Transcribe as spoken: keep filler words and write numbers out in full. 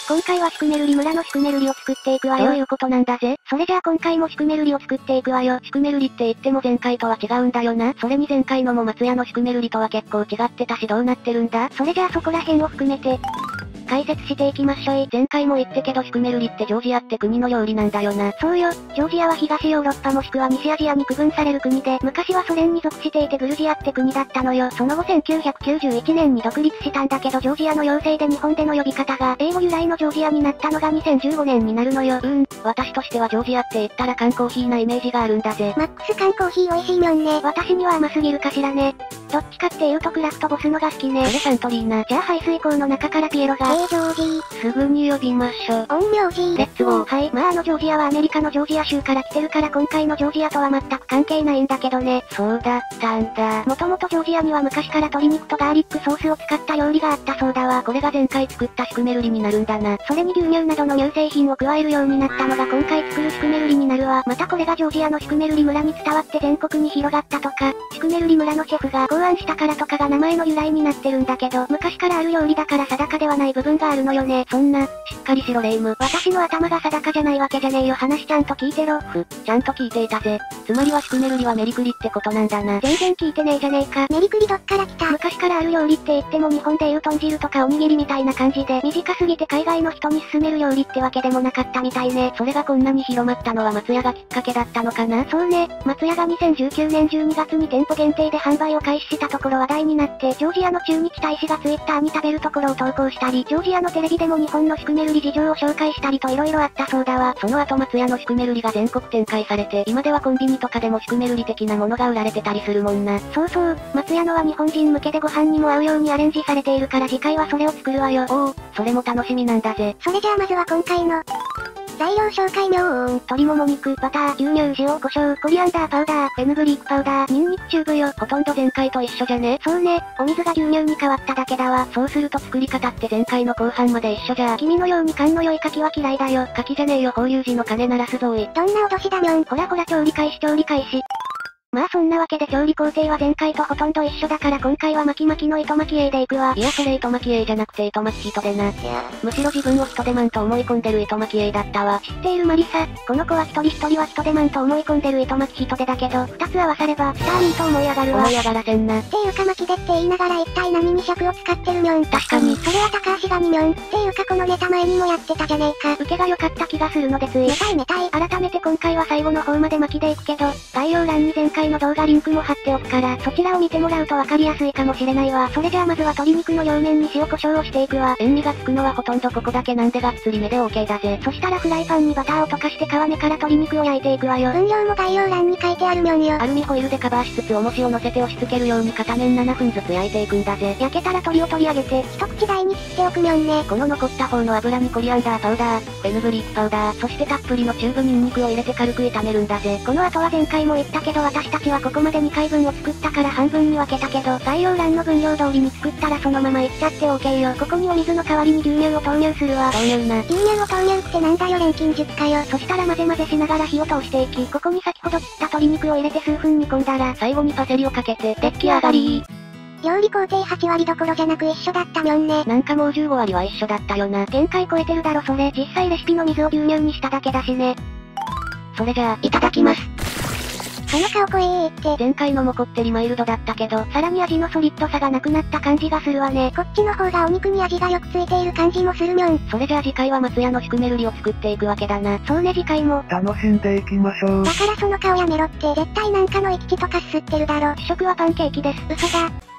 今回はシュクメルリ村のシュクメルリを作っていくわよ。 どういうことなんだぜ。 それじゃあ今回もシュクメルリを作っていくわよ。 シュクメルリって言っても前回とは違うんだよな。それに前回のも松屋のシュクメルリとは結構違ってたしどうなってるんだ。 それじゃあそこら辺を含めて、解説していきましょい。 前回も言ってけどシュクメルリってジョージアって国の料理なんだよな。 そうよ、ジョージアは東ヨーロッパもしくは西アジアに区分される国で、昔はソ連に属していてグルジアって国だったのよ。その後せんきゅうひゃくきゅうじゅういちねんに独立したんだけどジョージアの要請で日本での呼び方が英語由来のジョージアになったのがにせんじゅうごねんになるのよ。 うーん、私としてはジョージアって言ったら缶コーヒーなイメージがあるんだぜ。 マックス缶コーヒー美味しいみょんね。私には甘すぎるかしらね。どっちかっていうとクラフトボスのが好きね。 それサントリーな。 じゃあ排水口の中からピエロが。えー、ジョージー。 すぐに呼びましょう。 陰陽師。 レッツゴー。 はい。まああのジョージアはアメリカのジョージア州から来てるから今回のジョージアとは全く関係ないんだけどね。 そうだったんだ。 もともとジョージアには昔から鶏肉とガーリックソースを使った料理があったそうだわ。 これが前回作ったシュクメルリになるんだな。 それに牛乳などの乳製品を加えるようになったのが今回作るシュクメルリになるわ。またこれがジョージアのシュクメルリ村に伝わって全国に広がったとか、シュクメルリ村のシェフが考案したからとかが名前の由来になってるんだけど、昔からある料理だから定かではない部分があるのよね。 そんな、しっかりしろレイム。 私の頭が定かじゃないわけじゃねえよ。話ちゃんと聞いてろ。 ふ、ちゃんと聞いていたぜ。つまりはシュクメルリはメリクリってことなんだな。 全然聞いてねえじゃねえか。メリクリどっから来た？昔からある料理って言っても日本でいう豚汁とかおにぎりみたいな感じで、短すぎて海外の人に勧める料理ってわけでもなかったみたいね。 それがこんなに広まったのは松屋がきっかけだったのかな。 そうね、松屋がにせんじゅうきゅうねんじゅうにがつに店舗限定で販売を開始したところ話題になって、ジョージアの駐日大使がツイッターに食べるところを投稿したり、ジョージアのテレビでも日本のシュクメルリ事情を紹介したりと色々あったそうだわ。 その後松屋のシュクメルリが全国展開されて、今ではコンビニとかでもシュクメルリ的なものが売られてたりするもんな。 そうそう、松屋のは日本人向けでご飯にも合うようにアレンジされているから次回はそれを作るわよ。 おお、それも楽しみなんだぜ。 それじゃあまずは今回の材料紹介みょーん。鶏もも肉、バター、牛乳、塩、胡椒、コリアンダーパウダー、フェヌグリークパウダー、ニンニクチューブよ。 ほとんど前回と一緒じゃね？ そうね、お水が牛乳に変わっただけだわ。 そうすると作り方って前回の後半まで一緒じゃ。 君のように勘の良い牡蠣は嫌いだよ。 牡蠣じゃねえよ、法隆寺の鐘鳴らすぞーい。 どんな脅しだみょん。ほらほら調理開始調理開始。まあそんなわけで調理工程は前回とほとんど一緒だから今回は巻き巻きの糸巻き A でいくわ。 いやそれ糸巻き A じゃなくて糸巻き人でな。むしろ自分を人手マンと思い込んでる糸巻き A だったわ。 知っているマリサ、この子は一人一人は人手マンと思い込んでる糸巻き人手だけど、二つ合わさればスターリーと思い上がるわ。 思い上がらせんな。 っていうか巻きでって言いながら一体何に尺を使ってるみょん。 確かに。 それは高橋がにみょん。っていうかこのネタ前にもやってたじゃねえか。受けが良かった気がするのでつい。めたいめたい。改めて今回は最後の方まで巻きでいくけど、概要欄に前回の動画リンクも貼っておくから、そちらを見てもらうとわかりやすいかもしれないわ。それじゃあまずは鶏肉の両面に塩コショウをしていくわ。 塩味がつくのはほとんどここだけなんでがっつりめで OK だぜ。 そしたらフライパンにバターを溶かして皮目から鶏肉を焼いていくわよ。分量も概要欄に書いてあるみょんよ。 アルミホイルでカバーしつつ重しを乗せて押し付けるように片面ななふんずつ焼いていくんだぜ。 焼けたら鶏を取り上げて、一口大に切っておくみょんね。 この残った方の油にコリアンダーパウダー、フェヌグリークパウダー、そしてたっぷりのチューブニンニクを入れて軽く炒めるんだぜ。 この後は前回も言ったけど私たちはここまでにかいぶんを作ったから半分に分けたけど、概要欄の分量通りに作ったらそのままいっちゃって OK よ。ここにお水の代わりに牛乳を投入するわ。 投入な。 牛乳を投入ってなんだよ錬金術かよ。そしたら混ぜ混ぜしながら火を通していき、ここに先ほど切った鶏肉を入れて数分煮込んだら、 最後にパセリをかけて、出来上がり。 料理工程はちわりどころじゃなく一緒だったみょんね。 なんかもうじゅうごわりは一緒だったよな。 限界超えてるだろそれ。実際レシピの水を牛乳にしただけだしね。 それじゃあ、いただきます。 その顔濃えーって。 前回のもこってりマイルドだったけど、 さらに味のソリッドさがなくなった感じがするわね。こっちの方がお肉に味がよくついている感じもするみょん。 それじゃあ次回は松屋のシュクメルリを作っていくわけだな。 そうね次回も。 楽しんでいきましょう。 だからその顔やめろって。絶対なんかの生き血とかすすってるだろ。 試食はパンケーキです。 嘘だ。